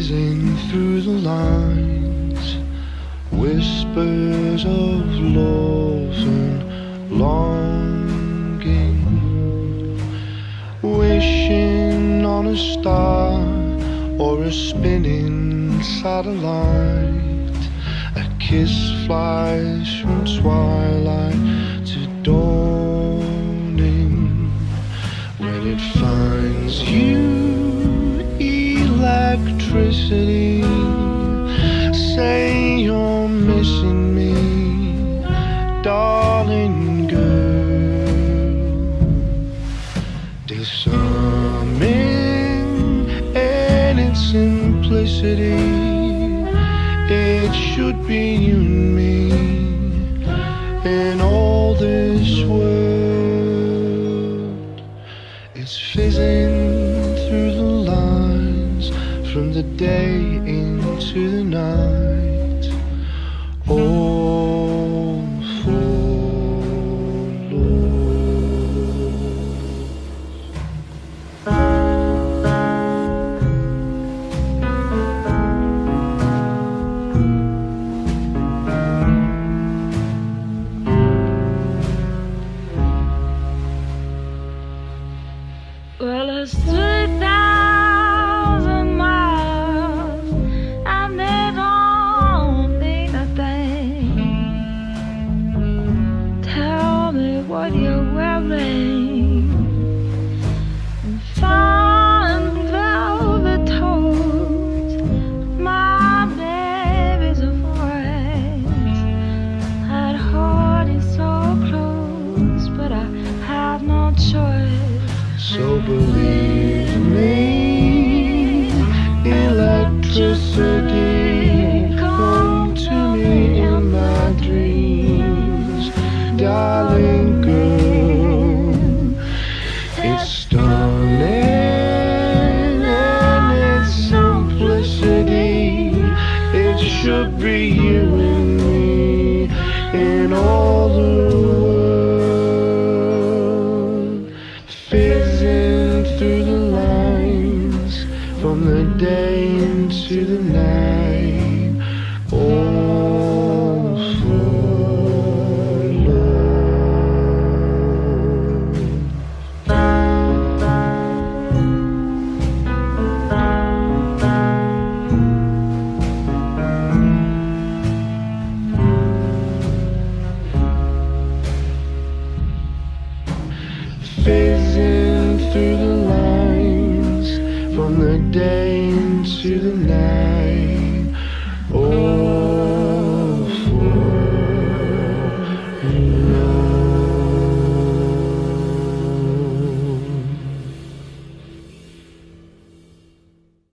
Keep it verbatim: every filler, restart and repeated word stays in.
fizzing through the lines, whispers of love and longing, wishing on a star or a spinning satellite. A kiss flies from twilight to dawning. When it finds you, electricity, say you're missing me, darling girl. Disarming in its simplicity, it should be you and me in all this world. It's fizzing through the lines from the day into the night, all for Well, it's three thousand miles, and they don't mean a thing. Tell me what you're wearing, and fine velvet toes, my baby's a voice. I'd hold you so close, but I have no choice. So believe me, electricity, come to me in my dreams, darling girl. It's stunning in its simplicity. It should be you and me in all the world. Fizzing through the lines from the day into the night, all for fizzing through the lines from the day into the night.